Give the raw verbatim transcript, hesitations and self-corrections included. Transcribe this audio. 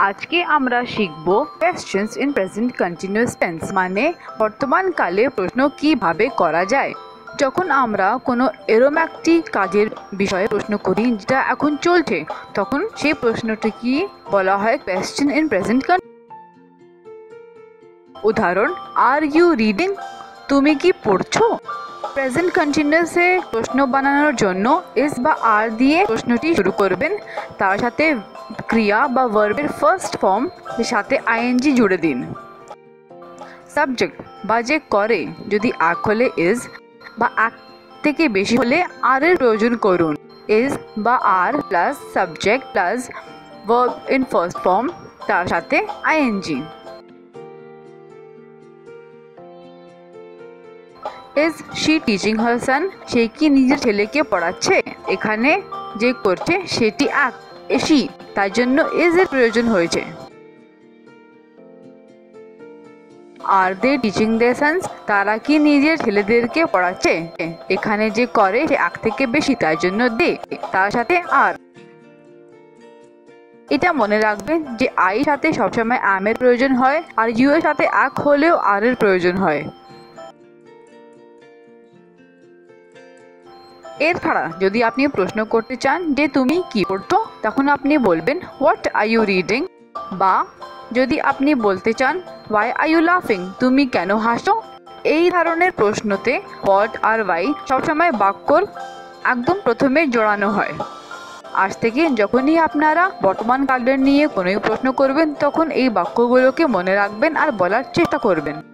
আজকে আমরা শিখব questions in present continuous tense মানে বর্তমান কালে প্রশ্ন কিভাবে করা যায়। যখন আমরা কোনো এরকম একটি কাজের বিষয়ে প্রশ্ন করি যেটা এখন চলছে, তখন সেই প্রশ্নটিকে বলা হয় কোয়েশ্চেন ইন প্রেজেন্ট। উদাহরণ, আর ইউ রিডিং? তুমি কি পড়ছো? প্রেজেন্ট কন্টিনিউয়াসে প্রশ্ন বানানোর জন্য ইস বা আর দিয়ে প্রশ্নটি শুরু করবেন। তার সাথে ক্রিয়া বা ভার্বের ফার্স্ট ফর্ম সাথে আইএনজি জুড়ে দিন। সাবজেক্ট বা যে করে যদি এক হলে ইজ, বা এক থেকে বেশি হলে আর এর প্রয়োজন করুন। ইজ বা are plus subject plus verb in first form, তার সাথে ING. Is she teaching her son? সে কি নিজের ছেলেকে পড়াচ্ছে? এখানে যে করছে সেটি এক শি, তার জন্য ইজ এর প্রয়োজন হয়েছে। Are they teaching their sons? তারা কি নিজের ছেলেদেরকে পড়াচ্ছে? এখানে যে করে সে এক থেকে বেশি, তার জন্য দে, তার সাথে আর। এটা মনে রাখবেন যে আই সাথে সবসময় অ্যাম এর প্রয়োজন হয়, আর ইউ এর সাথে এক হলেও আর এর প্রয়োজন হয়। এর ছাড়া যদি আপনি প্রশ্ন করতে চান যে তুমি কি পড়ছো, তখন আপনি বলবেন হোয়াট আর ইউ রিডিং, বা যদি আপনি বলতে চান ওয়াই আর ইউ লাফিং, তুমি কেন হাসো। এই ধরনের প্রশ্নতে হোয়াট আর ওয়াই সবসময় বাক্যর একদম প্রথমে জড়ানো হয়। আজ থেকে যখনই আপনারা বর্তমান কালের নিয়ে কোনো প্রশ্ন করবেন, তখন এই বাক্যগুলোকে মনে রাখবেন আর বলার চেষ্টা করবেন।